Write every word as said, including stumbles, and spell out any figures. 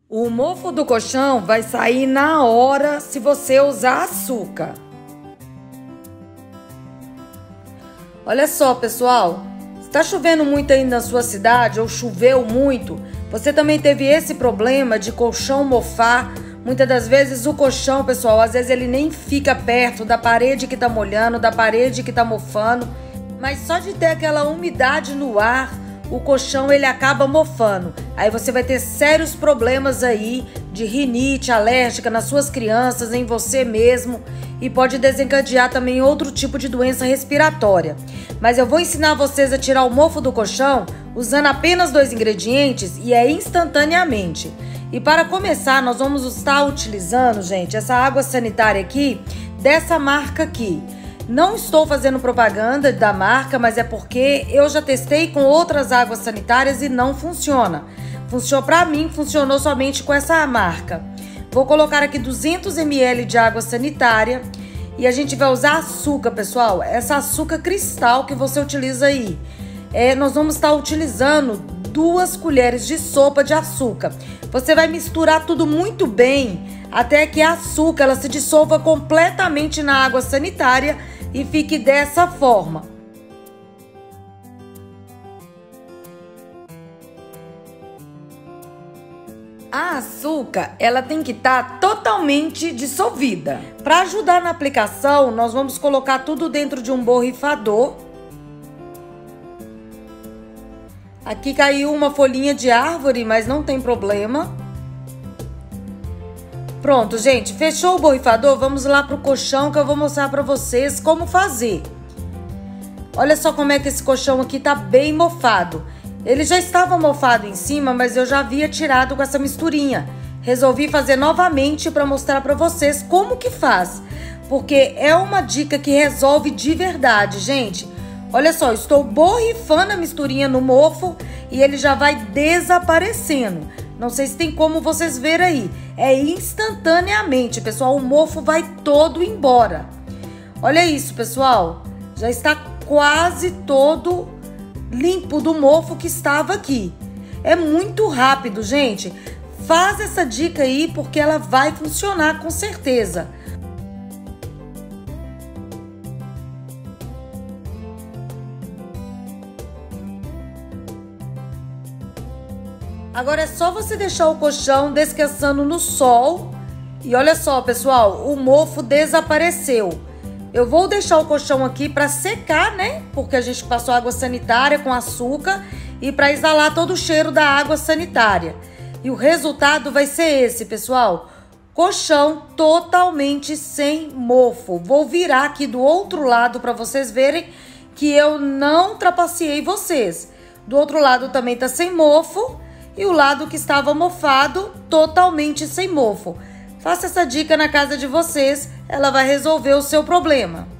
O mofo do colchão vai sair na hora se você usar açúcar. Olha só, pessoal, está chovendo muito aí na sua cidade ou choveu muito, você também teve esse problema de colchão mofar. Muitas das vezes o colchão, pessoal, às vezes ele nem fica perto da parede que tá molhando, da parede que tá mofando, mas só de ter aquela umidade no ar, o colchão ele acaba mofando. Aí você vai ter sérios problemas aí de rinite alérgica nas suas crianças, em você mesmo, e pode desencadear também outro tipo de doença respiratória. Mas eu vou ensinar vocês a tirar o mofo do colchão usando apenas dois ingredientes e é instantaneamente. E para começar, nós vamos estar utilizando, gente, essa água sanitária aqui, dessa marca aqui. Não estou fazendo propaganda da marca, mas é porque eu já testei com outras águas sanitárias e não funciona. Funcionou para mim, funcionou somente com essa marca. Vou colocar aqui duzentos mililitros de água sanitária e a gente vai usar açúcar, pessoal. Essa açúcar cristal que você utiliza aí. É, nós vamos estar utilizando duas colheres de sopa de açúcar. Você vai misturar tudo muito bem até que a açúcar ela se dissolva completamente na água sanitária e fique dessa forma. A açúcar, ela tem que estar totalmente dissolvida. Para ajudar na aplicação, nós vamos colocar tudo dentro de um borrifador. Aqui caiu uma folhinha de árvore, mas não tem problema. Pronto, gente, fechou o borrifador? Vamos lá pro colchão que eu vou mostrar pra vocês como fazer. Olha só como é que esse colchão aqui tá bem mofado. Ele já estava mofado em cima, mas eu já havia tirado com essa misturinha. Resolvi fazer novamente para mostrar para vocês como que faz. Porque é uma dica que resolve de verdade, gente. Olha só, estou borrifando a misturinha no mofo e ele já vai desaparecendo. Não sei se tem como vocês verem aí. É instantaneamente, pessoal. O mofo vai todo embora. Olha isso, pessoal. Já está quase todo limpo do mofo que estava aqui. É muito rápido, gente. Faz essa dica aí porque ela vai funcionar com certeza. Agora é só você deixar o colchão descansando no sol. E olha só, pessoal, o mofo desapareceu. Eu vou deixar o colchão aqui para secar, né? Porque a gente passou água sanitária com açúcar e para exalar todo o cheiro da água sanitária. E o resultado vai ser esse, pessoal. Colchão totalmente sem mofo. Vou virar aqui do outro lado para vocês verem que eu não trapaceei vocês. Do outro lado também tá sem mofo. E o lado que estava mofado, totalmente sem mofo. Faça essa dica na casa de vocês, ela vai resolver o seu problema.